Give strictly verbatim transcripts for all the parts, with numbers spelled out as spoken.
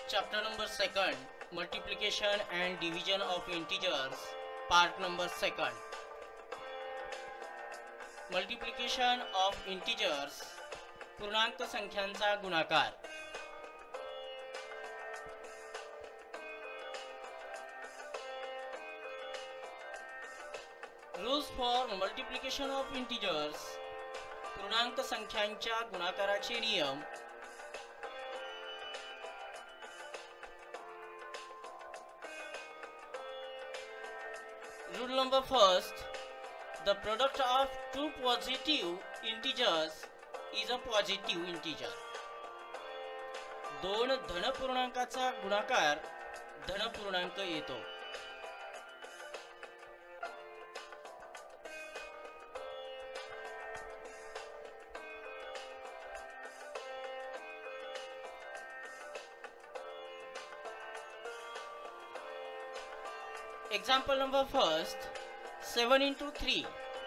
Chapter number second, multiplication and division of integers, part number second. Multiplication of integers, पूर्णांक संख्यांचा गुणाकार. Rules for multiplication of integers, पूर्णांक संख्यांच्या गुणाकाराचे नियम. Rule number first, the product of two positive integers is a positive integer. दोन धन पूर्णांकाचा गुणाकार धन पूर्णांक येतो. Example number first, seven into three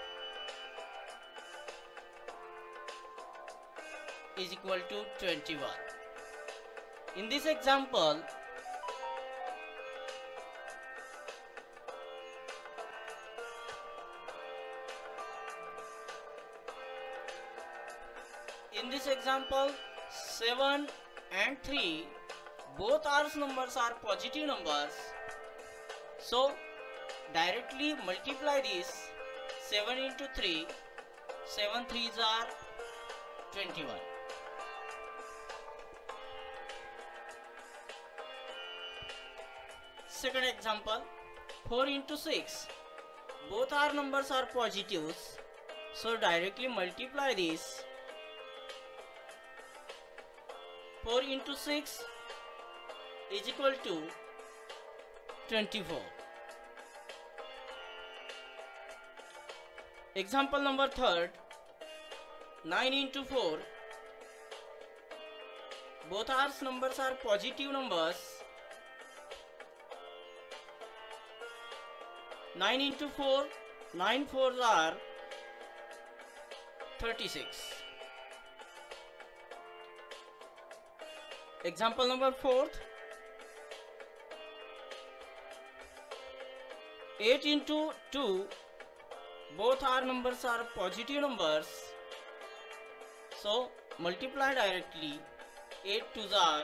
is equal to twenty-one. In this example, in this example, seven and three, both our numbers are positive numbers. So directly multiply this seven into three, seven threes are twenty-one. Second example, four into six, both our numbers are positives, so directly multiply this four into six is equal to twenty-four. Example number third, nine into four, both our numbers are positive numbers. nine into four, nine fours are thirty-six. Example number fourth, eight into two, both our numbers are positive numbers, so multiply directly. Eight twos are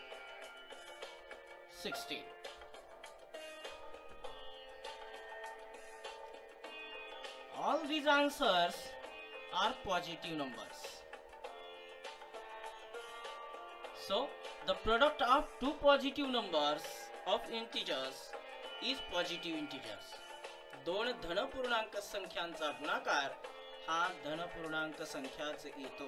sixteen. All these answers are positive numbers, so the product of two positive numbers of integers is positive integers. दोन धन पूर्णांक संख्यांचा गुणाकार हा धन पूर्णांक संख्याच येतो.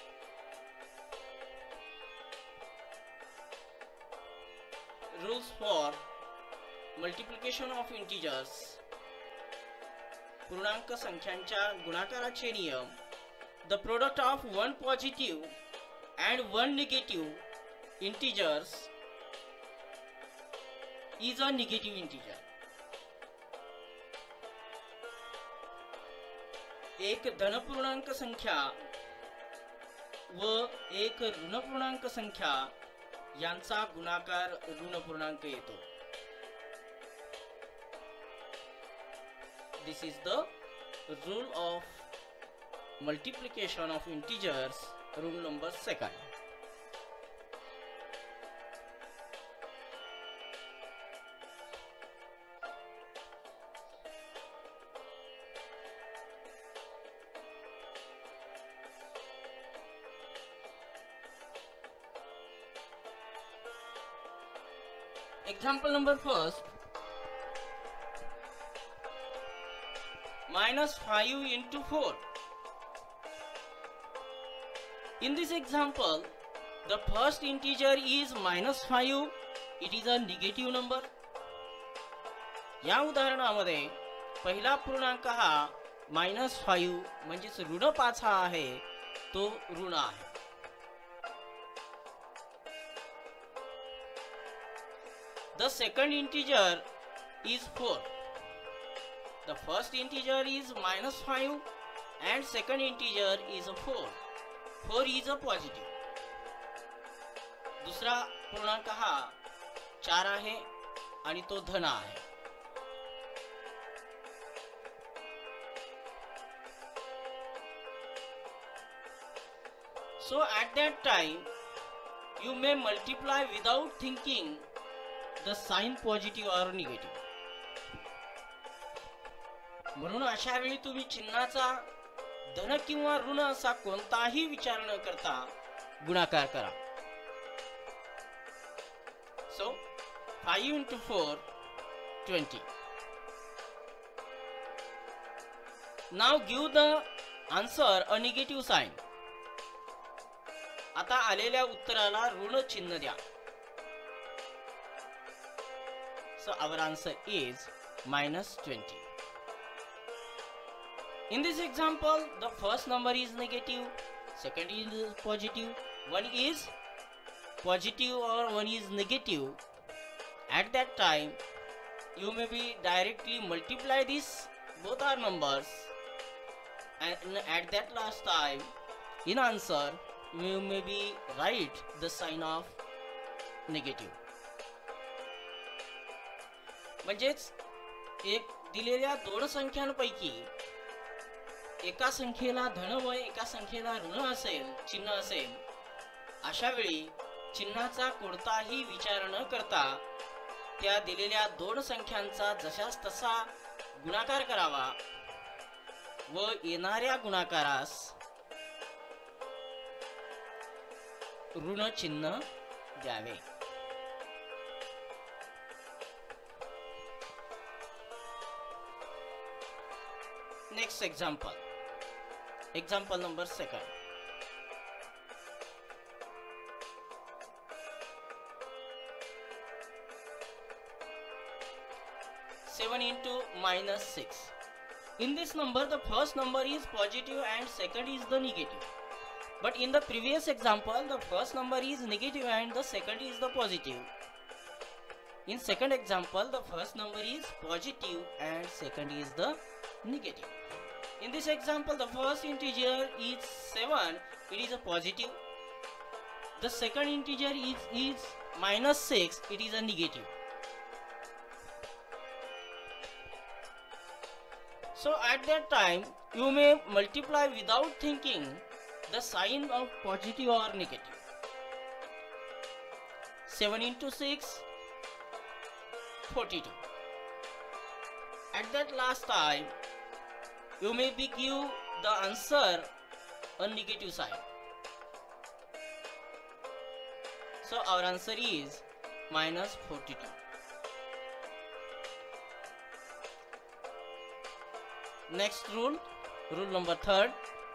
Rules for multiplication of integers, पूर्णांक संख्यांच्या गुणाकाराचे नियम. The product of one positive and one negative integers is a negative integer. एक धन पूर्णांक संख्या व एक ऋण पूर्णांक संख्या यांचा गुणाकार ऋण पूर्णांक येतो. This is the rule of multiplication of integers, rule number second. Example number first, minus five into four. In this example, the first integer is minus five. It is a negative number. या उदाहरणामध्ये पहिला पूर्णांक हा minus five म्हणजेच ऋण पाच हा आहे, तो ऋण आहे. The second integer is four. The first integer is minus five and second integer is four. four is a positive. दूसरा पूर्णांक हा चार आहे आणि तो धन आहे. So at that time you may multiply without thinking the sign positive or negative. म्हणून अशा वेळी तुम्ही चिन्हाचा धन किंवा ऋण असा कोणताही विचार न करता गुणाकार करा. So five into four, twenty. Now give the answer a negative sign. आता आलेल्या उत्तराला ऋण चिन्ह द्या. So our answer is minus twenty. In this example, the first number is negative, second is positive, one is positive or one is negative. At that time, you may be directly multiply these both are numbers, and at that last time, in answer, you may be write the sign of negative. म्हणजेच एक दिलेल्या दोन संख्यांपैकी एका संख्येला धन व एका संख्येला ऋण असेल चिन्ह असेल, अशा वेळी चिन्हाचा कोणताही विचार न करता त्या दिलेल्या दोन संख्यांचा जशास तसा गुणाकार करावा व येणाऱ्या गुणाकारास ऋण चिन्ह द्यावे. Next example. Example number second. seven into minus six. In this number, the first number is positive and second is the negative. But in the previous example, the first number is negative and the second is the positive. In second example, the first number is positive and second is the negative. In this example, the first integer is seven, it is a positive. The second integer is, is minus six, it is a negative. So at that time, you may multiply without thinking the sign of positive or negative. seven into six, forty-two. At that last time, you may be give the answer a negative sign. So our answer is minus forty-two. Next rule, rule number third.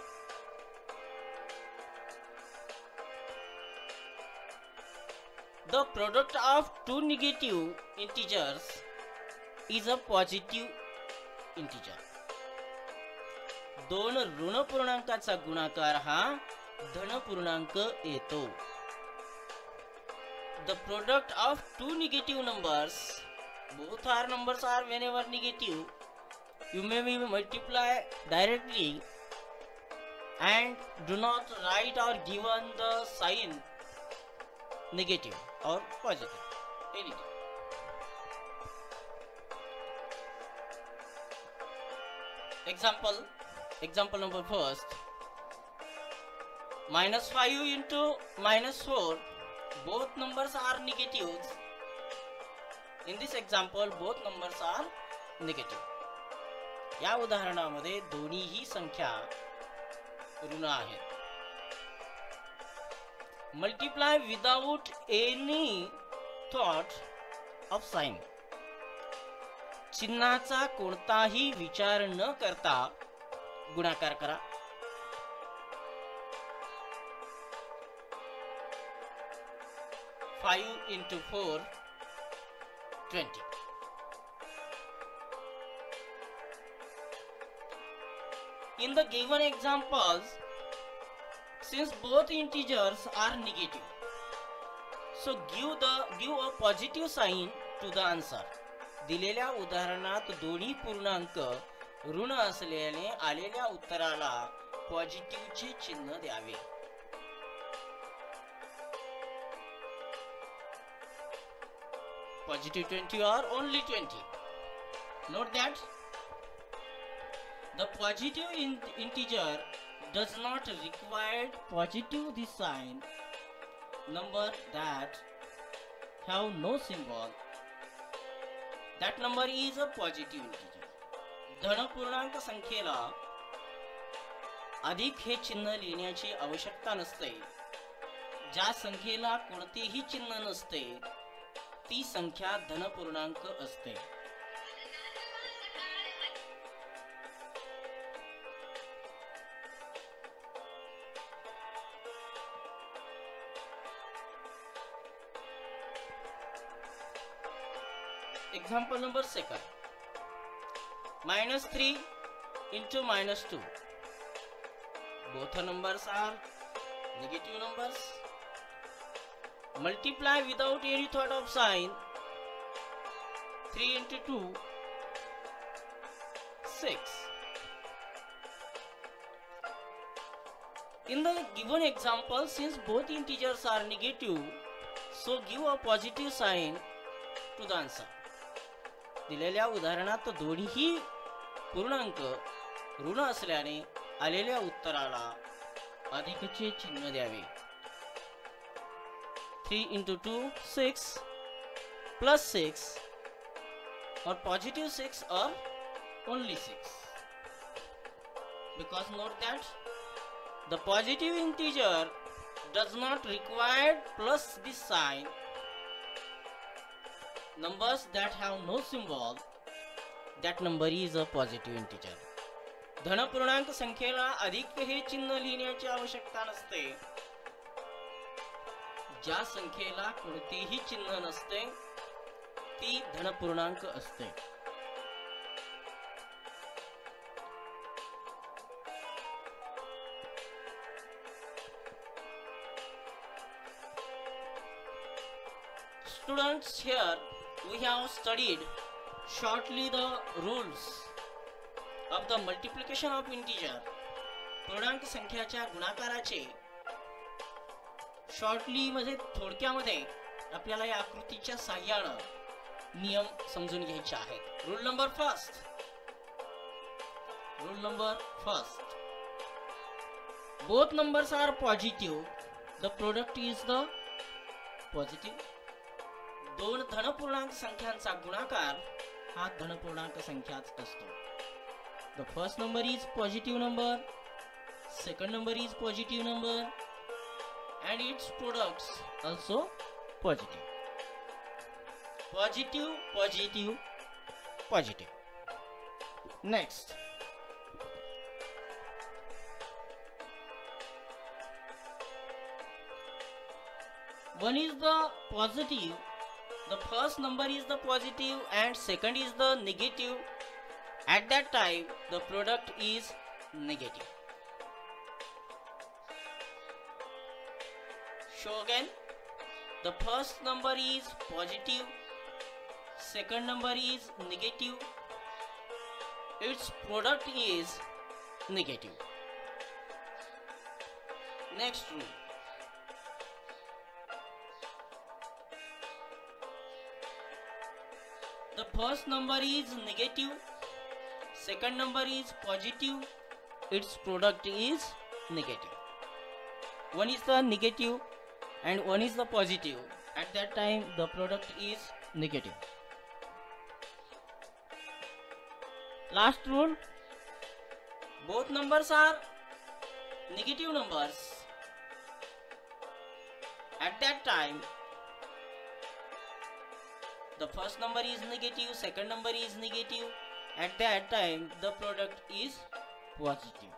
The product of two negative integers is a positive integer. दोन ऋण पूर्णांकाचा गुणाकार हा धन पूर्णांक येतो. The product of two negative numbers, both are numbers are whenever negative, you may be multiply directly and do not write or given the sign negative or positive, anything. Example, example number first. Minus five into minus four, both numbers are negatives. In this example, both numbers are negative. या उदाहरणामध्ये दोन्हीही संख्या ऋण आहेत. Multiply without any thought of sign. चिन्हाचा कोणताही विचार न करता गुणाकार करा. five into four, twenty. In the given examples, since both integers are negative, so give the give a positive sign to the answer. दिलेल्या उदाहरणात दोन्ही पूर्णांक ऋण असल्याने आलेल्या उत्तराला पॉझिटिव्हचे चिन्ह द्यावे. positive twenty or only twenty. Note that the positive in integer does not require positive the sign. Number that have no symbol, that number is a positive integer. धन पूर्णांक संख्येला अधिक हे चिन्ह लिहिण्याची आवश्यकता नसते. ज्या संख्येला कोणतेही चिन्ह नसते ती संख्या धन पूर्णांक असते. Example number second. Minus three into minus two. Both the numbers are negative numbers. Multiply without any thought of sign. three into two, six. In the given example, since both integers are negative, so give a positive sign to the answer. दिलेल्या उदाहरणात दोन्ही पूर्णांक ऋण असल्याने आलेल्या उत्तराला अधिकचे चिन्ह द्यावे. three into two, six plus six or positive six or only six. Because note that the positive integer does not require plus this sign. Numbers that have no symbol, that number is a positive integer. धन पूर्णांक संख्येला अधिक हे चिन्ह लिहिण्याची आवश्यकता नसते. ज्या संख्येला कोणतेही चिन्ह नसते ती धन पूर्णांक असते. Students, here we have studied shortly the rules of the multiplication of integer. पूर्णांक संख्याच्या गुणाकाराचे शॉर्टली मध्ये थोडक्यामध्ये आपल्याला या आकृतीच्या सहाय्याने नियम समजून घ्यायचे आहेत. Rule number first. Rule number first. Both numbers are positive. The product is the positive. दोन धनपूर्णांक संख्यांचा गुणाकार हा धनपूर्णांक संख्याच असतो. The first number is positive number, second number is positive number, and its products also positive. Positive, positive, positive. Next. One is the positive. The first number is the positive and second is the negative. At that time the product is negative. Show again. The first number is positive, second number is negative, its product is negative. Next rule. The first number is negative, second number is positive, its product is negative. One is the negative and one is the positive. At that time the product is negative. Last rule. Both numbers are negative numbers. At that time the first number is negative, second number is negative. At that time the product is positive.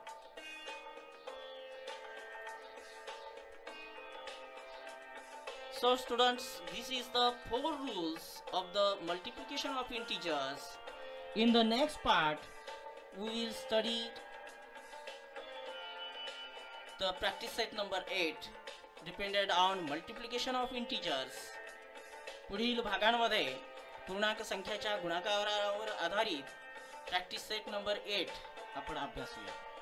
So students, this is the four rules of the multiplication of integers. In the next part we will study the practice set number eight, depended on multiplication of integers. पुढील भागांमध्ये पूर्णांक संख्याच्या गुणाकारावर आधारित practice set number eight आपण अभ्यासूया.